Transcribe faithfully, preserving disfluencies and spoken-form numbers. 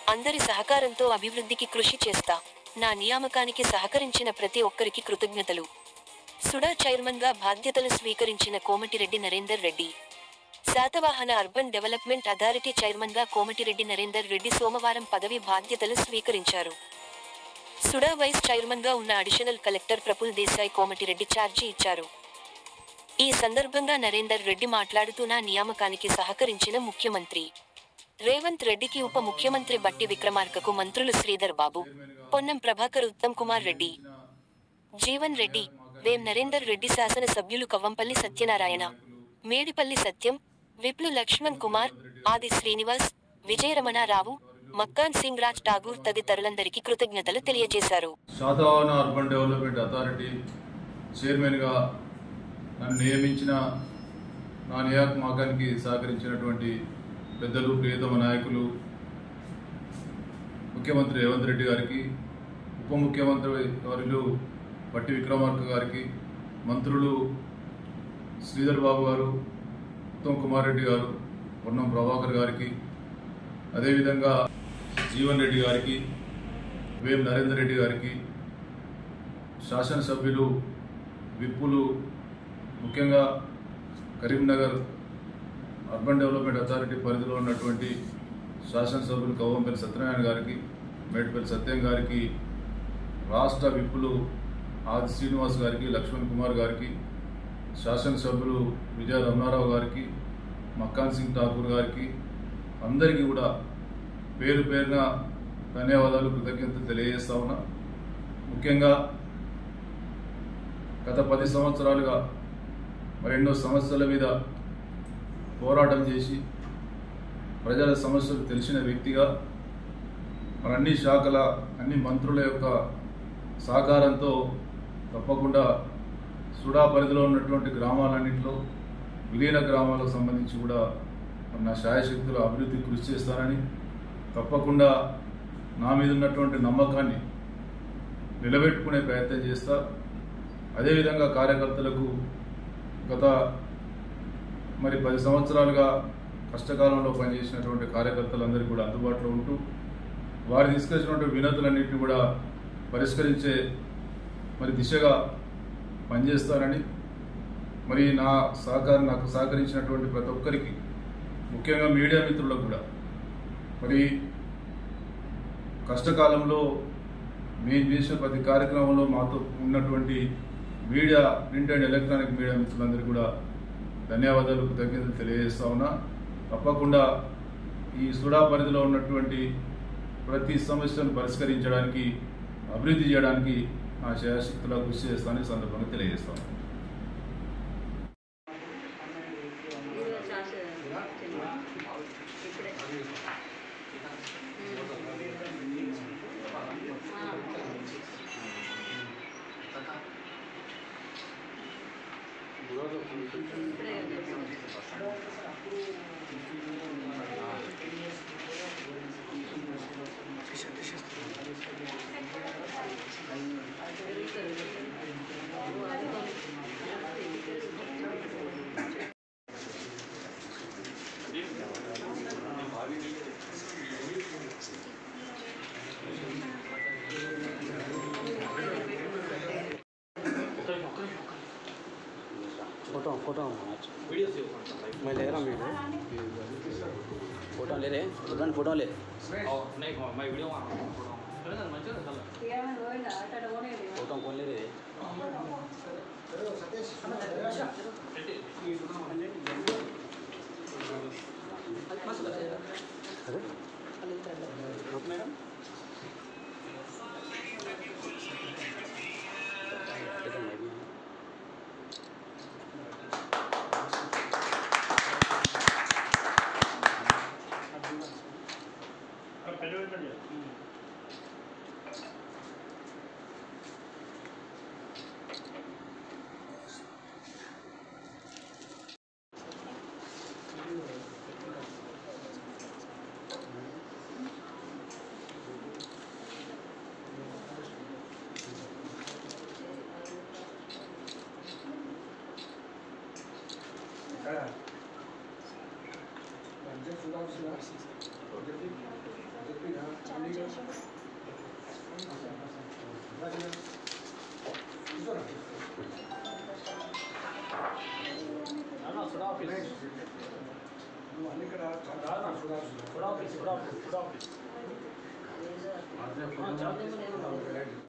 అందరి సహకారంతో అభివృద్ధికి కృషి చేస్తా. నా నియామకానికి సహకరించిన ప్రతి ఒక్కరికి కృతజ్ఞతలు. సుడా చైర్మన్గా బాధ్యతలు స్వీకరించిన Komatireddy Narender Reddy. Satavahana urban development authority చైర్మన్గా కోమటిరెడ్డి నరేందర్ రెడ్డి సోమవారం పదవి బాధ్యతలు స్వీకరించారు. సుడా వైస్ చైర్మన్గా ఉన్న అడిషనల్ కలెక్టర్ ప్రఫుల్ దేశాయ్ కోమటిరెడ్డి ఛార్జీ ఇచ్చారు. ఈ సందర్భంగా నరేందర్ రెడ్డి మాట్లాడుతూ నా నియామకానికి సహకరించిన ముఖ్యమంత్రి రేవంత్ రెడ్డికి, ఉప ముఖ్యమంత్రి బట్టి విక్రమార్కకు, మంత్రులు శ్రీధర్ బాబు, పొన్నం ప్రభాకర్, ఉత్తమ్ కుమార్ రెడ్డి, జీవన్ రెడ్డి, వేం నరేందర్ రెడ్డి, శాసన సభ్యులు కవ్వంపల్లి సత్యనారాయణ, మేడిపల్లి సత్యం, విప్లు లక్ష్మణ్ కుమార్, ఆది శ్రీనివాస్, విజయరమణారావు, మక్కాన్ సింగ్ రాజ్ ఠాగూర్ తదితరులందరికీ కృతజ్ఞతలు తెలియజేశారు. శాతవాహన అర్బన్ డెవలప్మెంట్ అథారిటీ చైర్మన్గా నన్ను నియమించిన నా నియామకానికి సహకరించినటువంటి పెద్దలు, ప్రియతమ నాయకులు, ముఖ్యమంత్రి రేవంత్ రెడ్డి గారికి, ఉప ముఖ్యమంత్రి వర్యులు బట్టి విక్రమార్క గారికి, మంత్రులు శ్రీధర్ బాబు గారు, ఉత్తమ్ కుమార్ రెడ్డి గారు, పొన్నం ప్రభాకర్ గారికి, అదేవిధంగా జీవన్ రెడ్డి గారికి, వేం నరేందర్ రెడ్డి గారికి, శాసనసభ్యులు విప్పులు, ముఖ్యంగా కరీంనగర్ అర్బన్ డెవలప్మెంట్ అథారిటీ పరిధిలో ఉన్నటువంటి శాసనసభ్యులు కవ్వంపల్లి సత్యనారాయణ గారికి, మేడిపల్లి సత్యం గారికి, రాష్ట్ర విప్పులు ఆది శ్రీనివాస్ గారికి, లక్ష్మణ్ కుమార్ గారికి, శాసనసభ్యులు విజయ రమణారావు గారికి, మక్కాన్ సింగ్ ఠాకూర్ గారికి, అందరికీ కూడా పేరు పేరున ధన్యవాదాలు, కృతజ్ఞతలు తెలియజేస్తా ఉన్నా. ముఖ్యంగా గత పది సంవత్సరాలుగా మరెన్నో సమస్యల మీద పోరాటం చేసి ప్రజల సమస్యలు తెలిసిన వ్యక్తిగా మన అన్ని శాఖల అన్ని మంత్రుల యొక్క సహకారంతో తప్పకుండా సుడా పరిధిలో ఉన్నటువంటి గ్రామాలన్నింటిలో విలీన గ్రామాలకు సంబంధించి కూడా నా శాయశక్తుల అభివృద్ధి కృషి చేస్తానని, తప్పకుండా నా మీద ఉన్నటువంటి నమ్మకాన్ని నిలబెట్టుకునే ప్రయత్నం చేస్తా. అదేవిధంగా కార్యకర్తలకు గత మరి పది సంవత్సరాలుగా కష్టకాలంలో పనిచేసినటువంటి కార్యకర్తలందరికీ కూడా అందుబాటులో ఉంటూ వారు తీసుకొచ్చినటువంటి వినతులన్నింటినీ కూడా పరిష్కరించే మరి దిశగా పనిచేస్తానని, మరి నా సహకారం నాకు సహకరించినటువంటి ప్రతి ఒక్కరికి, ముఖ్యంగా మీడియా మిత్రులకు కూడా మరి కష్టకాలంలో మేము చేసిన ప్రతి కార్యక్రమంలో మాతో ఉన్నటువంటి media, print and electronic media మిత్రులందరికీ కూడా ధన్యవాదాలు, కృతజ్ఞతలు తెలియజేస్తా ఉన్నా. తప్పకుండా ఈ సుడా పరిధిలో ఉన్నటువంటి ప్రతి సమస్యను పరిష్కరించడానికి, అభివృద్ధి చేయడానికి నా శాయశక్తులా కృషి చేస్తానని సందర్భంగా తెలియజేస్తాను. फोटो फोटो मैं ले रहा हूँ वीडियो फोटो ले रहे हैं फोटो ले फोटो कौन ले रहे मैडम ఆఫీస్